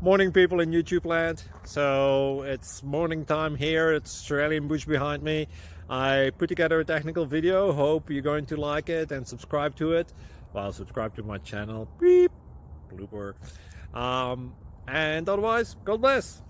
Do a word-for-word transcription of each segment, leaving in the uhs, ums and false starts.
Morning people in YouTube land. So it's morning time here. It's Australian bush behind me. I put together a technical video. Hope you're going to like it and subscribe to it. Well, subscribe to my channel. Beep. Blooper. Um, and otherwise, God bless.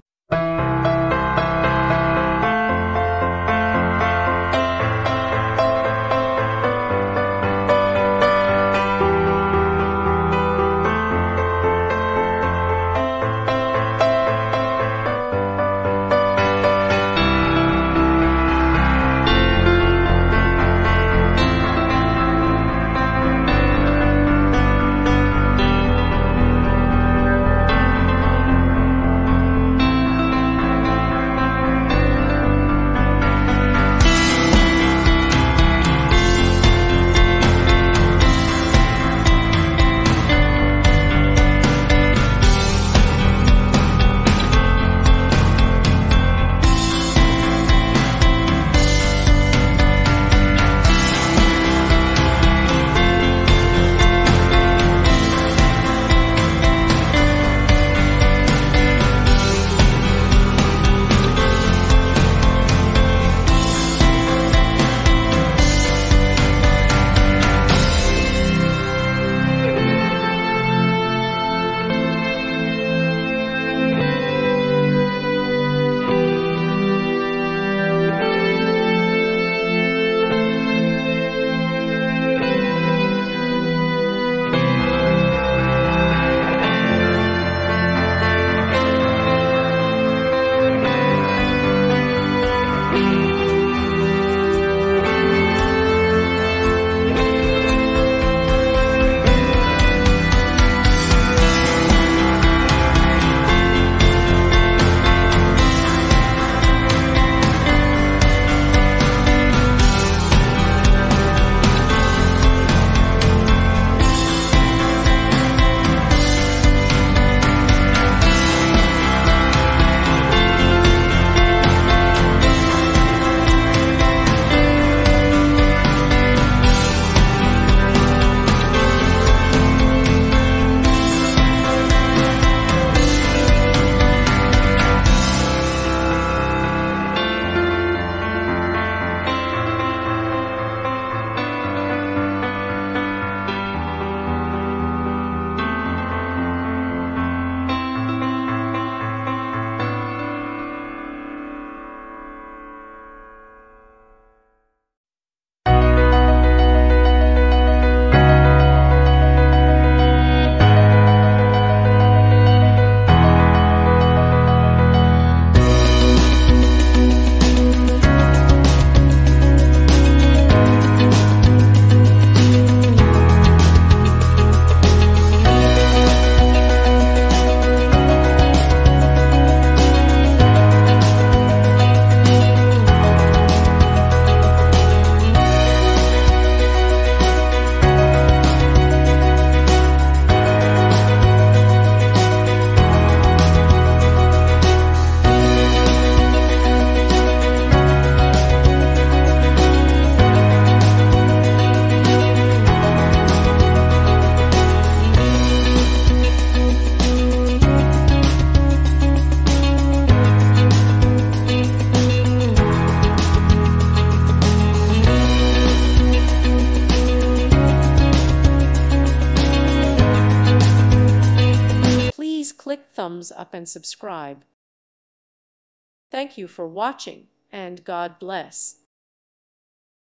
Click thumbs up and subscribe. Thank you for watching, and God bless.